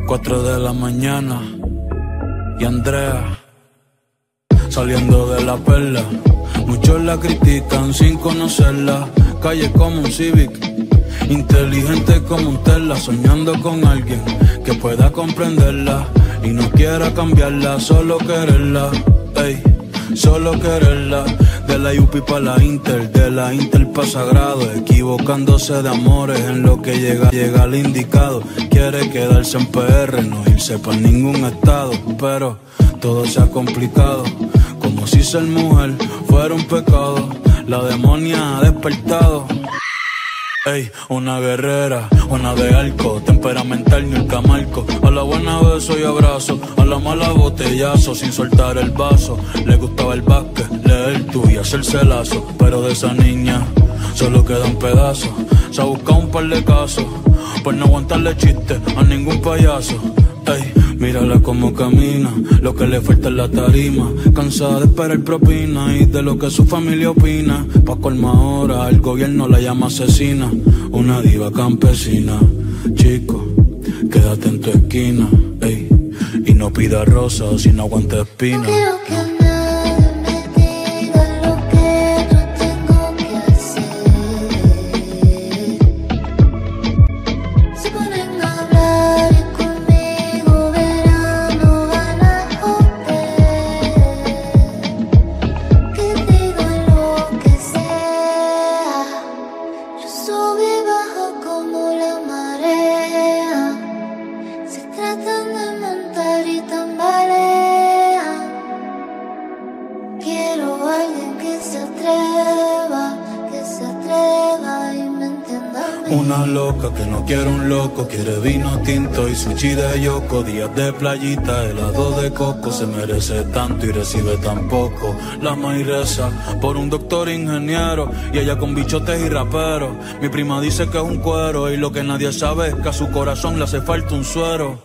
4 de la mañana y Andrea saliendo de la perla. Muchos la critican sin conocerla. Calle como un Civic, inteligente como un Tesla, soñando con alguien que pueda comprenderla y no quiera cambiarla, solo quererla, ey, solo quererla. De la UP pa' la Inter, de la Inter pa' Sagrado, equivocándose de amores en lo que llega al indicado. Quiere quedarse en PR, no irse pa' ningún estado, pero todo se ha complicado, como si ser mujer fuera un pecado. La demonia ha despertado. Ey, una guerrera, una de arco, temperamental ni el camarco. A la buena beso y abrazo, a la mala botellazo, sin soltar el vaso. Le gustaba el básquet, leer tú y hacerse lazo, pero de esa niña solo queda un pedazo. Se ha buscado un par de casos, por no aguantarle chiste a ningún payaso. Ey, mírala como camina, lo que le falta es la tarima. Cansada de esperar propina y de lo que su familia opina. Pa' colma ahora, el gobierno la llama asesina. Una diva campesina. Chico, quédate en tu esquina, ey, y no pida rosas si no aguanta espina. No quiero que nadie me diga lo que yo tengo que hacer. Se ponen a hablar y conmigo verán, no van a joder. Que digan lo que sea. Yo subo y bajo como la marea. Se tratan de montar y tambalean. Quiero a alguien que se atreva y me entienda a mí. Una loca que no quiere un loco, quiere vino tinto y sushi de yoko. Días de playita, helado de coco, se merece tanto y recibe tan poco. La maíz reza por un doctor ingeniero y ella con bichotes y raperos. Mi prima dice que es un cuero y lo que nadie sabe es que a su corazón le hace falta un suero.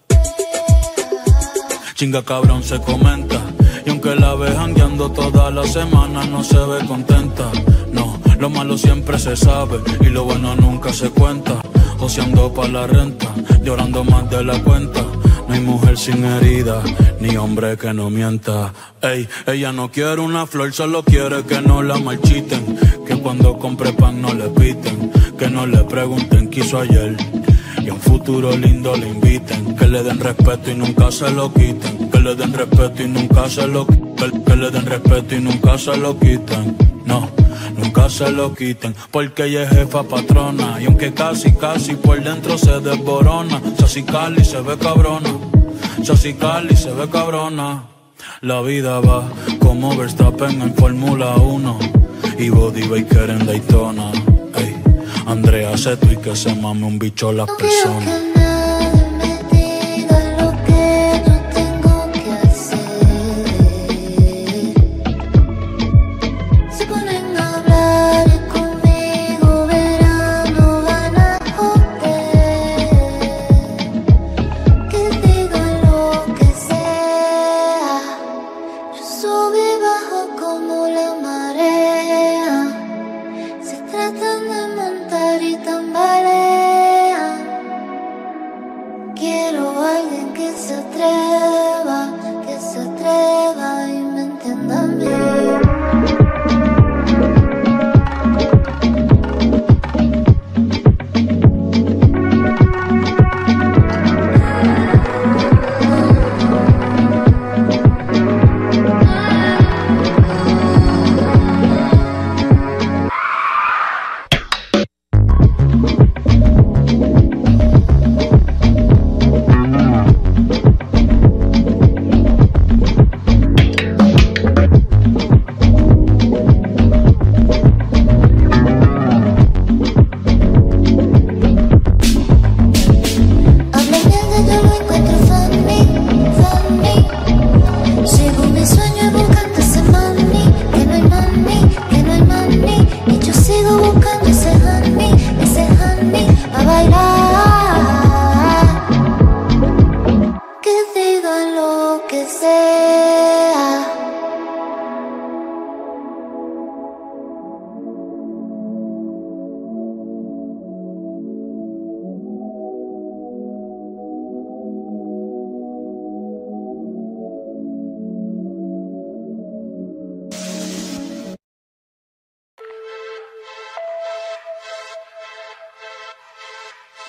Chinga cabrón se comenta, y aunque la ve jangueando toda la semana no se ve contenta. No, lo malo siempre se sabe y lo bueno nunca se cuenta. Joseando pa' la renta, llorando más de la cuenta. No hay mujer sin herida, ni hombre que no mienta. Ey, ella no quiere una flor, solo quiere que no la marchiten. Que cuando compre pan no le piten, que no le pregunten qué hizo ayer. Y a un futuro lindo le inviten, que le den respeto y nunca se lo quiten. Que le den respeto y nunca se lo quiten. Que le den respeto y nunca se lo quiten. No, nunca se lo quiten, porque ella es jefa patrona. Y aunque casi por dentro se desborona. Sassy Cali se ve cabrona, Sassy Cali se ve cabrona. La vida va como Verstappen en Fórmula 1 y Body Baker en Daytona. Ey, Andrea Seto y que se mame un bicho las No quiero personas. que nadie me diga lo que yo tengo que hacer. Se ponen a hablar y conmigo verán, no van a joder. Que digan lo que sea. Yo subo y bajo como la marea. Se tratan de montar y tambalean.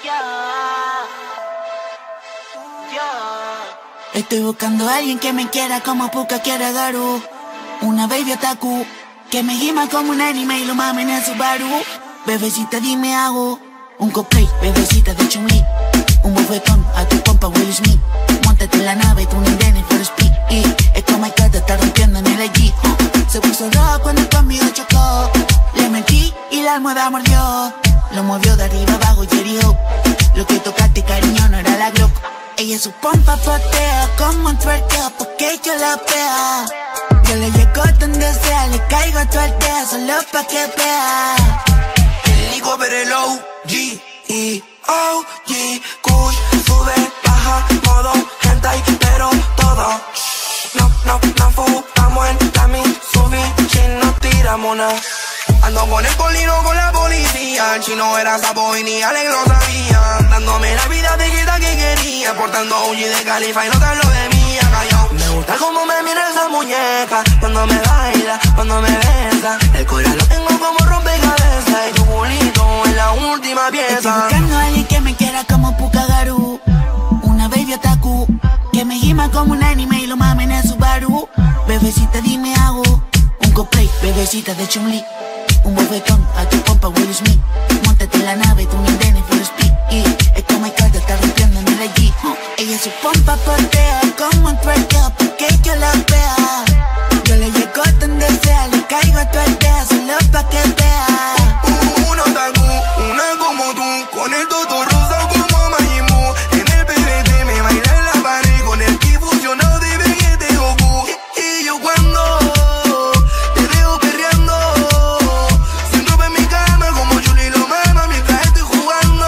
Estoy buscando a alguien que me quiera como Puka quiere Garu. Una baby otaku que me gima como un anime y lo mame en el Subaru. Bebecita dime hago un cosplay, bebecita de Chun-Li. Un bofetón a tu compa Will Smith. Móntate en la nave, tú ni Dennis for speed. Y es como el que te está rompiendo en el IG. Se puso rojo cuando conmigo chocó. Le mentí y la almohada mordió. Lo movió de arriba abajo y herió. Lo que tocaste cariño no era la Glock. Ella su pompa patea como un twerkeo porque yo la vea. Yo le llego donde sea, le caigo a tu aldea solo pa' que vea. El Nico pero el OG y OG Kush sube, baja, modo hentai, pero todo. No fumamos en la Mitsubishi, nos tiramos nada. Ando con el colino con la policía. El chino era sapo y ni Alex lo sabía. Dándome la vida de quieta que quería. Portando OG de Califa y no te hablo de mía. Callao. Me gusta como me mira esa muñeca. Cuando me baila, cuando me besa. El corazón lo tengo como rompecabezas. Y tu culito es la última pieza. Estoy buscando a alguien que me quiera como Puka Garu. Una baby otaku que me gima como un anime y lo mame en el Subaru. Bebecita dime hago un cosplay, bebecita de Chun-Li. Un bofetón a tu compa Will Smith. Móntate en la nave, tú ni Dennis for speed. Y es como el que te está rompiendo en el IG. Ella su pompa patea como un twerkeo porque yo la vea. Yo le llego donde sea, le caigo a tu aldea solo pa' que vea. Un otaku, una como tú, con el toto rosa como Majin Buu. En el PVT me baila en la pared con el ki fusionado de Vegeta y Goku. Y yo cuando te veo perreando, siento en mi cama como Chun-Li lo mama mientras estoy jugando.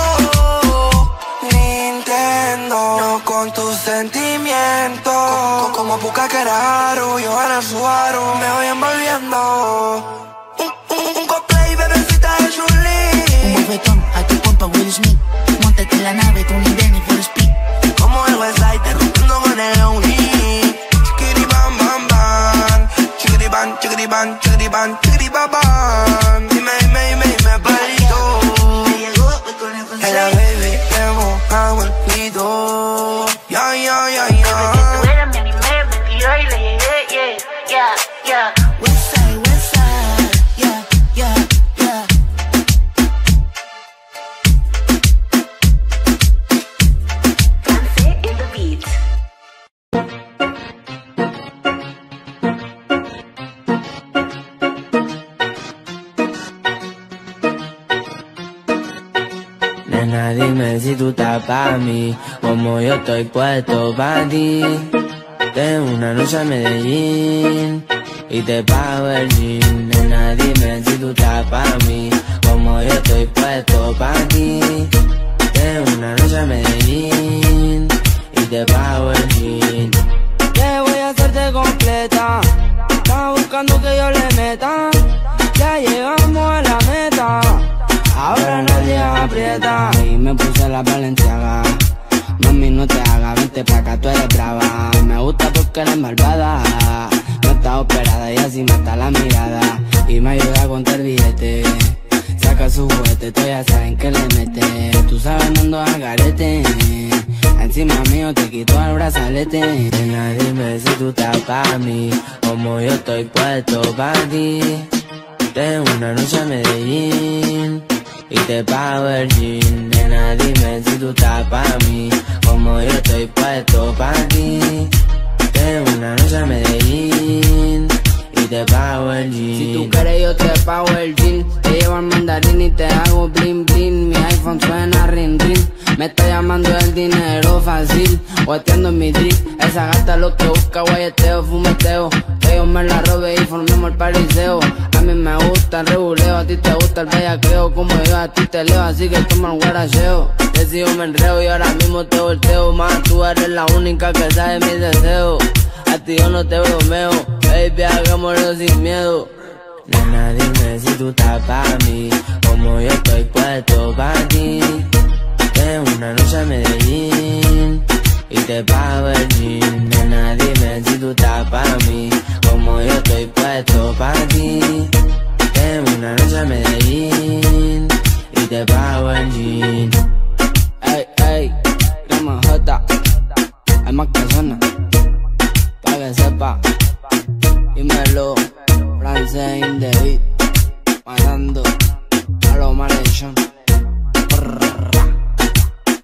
Nintendo, no con tus sentimientos. Como Puka que era Haru, yo era Subaru, me voy envolviendo. Un cosplay, bebecita de Chun-Li. Un bofetón a tu compa Will Smith. Móntate en la nave, tú ni Dennis for speed. Como el Westside, te rompiendo con el OG. Chiquiri bam bam bam. Chiquiri ban, chiquiri ban, chiquiri ban, chiquiri bam bam. Dime, palito. Es la baby, te mojamos el pito. Ya. Tú eras mi anime, me tiró y le llegué, yeah. Westside, yeah. France in the beat. Nena, dime si tú estás pa' mí, como yo estoy puesto pa' ti. Tengo una noche a Medellín y te pago el jean. Nena, dime si tú estás pa' mí, como yo estoy puesto pa' ti. Tengo una noche a Medellín y te pago el jean. Te voy a hacerte completa, estás buscando que yo le meta. Ya llegamos a la meta, ahora nadie aprieta. Y me puse la Balenciaga. Mami, no te hagas, vente pa' acá, tú eres brava. Me gusta porque eres malvada. No está operada y así mata la mirada. Y me ayuda a contar billete. Saca su juguete, tú ya saben que le mete. Tú sabes, no ando al garete. Encima mío te quito el brazalete. Nena, dime si tú estás pa' mí, como yo estoy puesto pa' ti. Tengo una noche a Medellín y te pago el jean. Nena, dime si tú estás pa' mí, como yo estoy puesto pa' ti. Tengo una noche a Medellín y te pago el jean. Si tú quieres yo te pago el jean. Te llevo al mandarín y te hago bling bling. Mi iPhone suena ring ring. Me está llamando el dinero fácil, guateando en mi drip. Esa gata lo que busca, guayeteo, fumeteo. Que yo me la robe y formemos el pariseo. A mí me gusta el reguleo, a ti te gusta el bellaqueo. Como yo a ti te leo, así que toma el guaracheo. Te sigo, me enreo y ahora mismo te volteo. Más tú eres la única que sabe mis deseos. A ti yo no te bromeo, baby, hagámoslo sin miedo. Nena, dime si tú estás pa' mí, como yo estoy puesto pa' ti. Tengo una noche a Medellín y te pago el jean. Nena, dime si tú estás pa' mí, como yo estoy puesto pa' ti. Tengo una noche a Medellín y te pago el jean.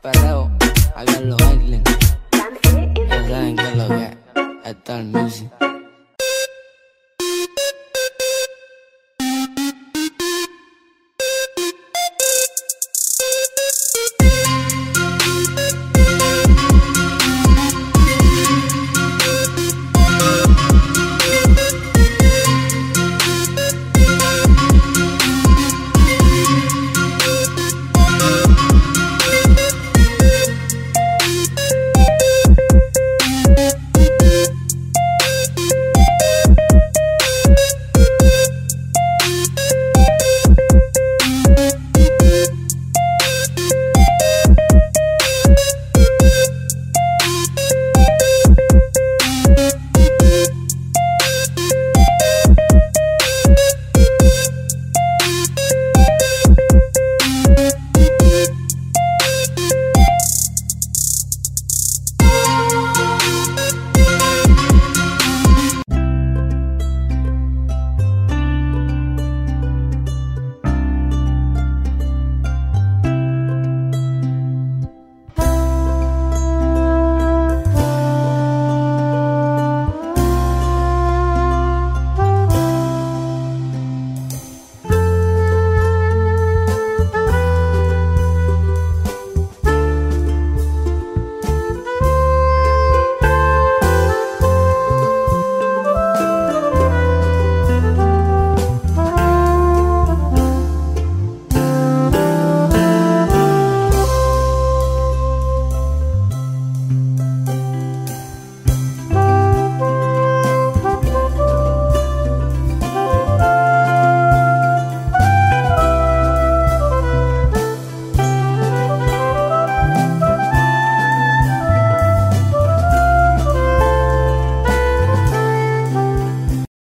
perreo, hagan los bailes. Ya saben que es lo que es. Esto es music.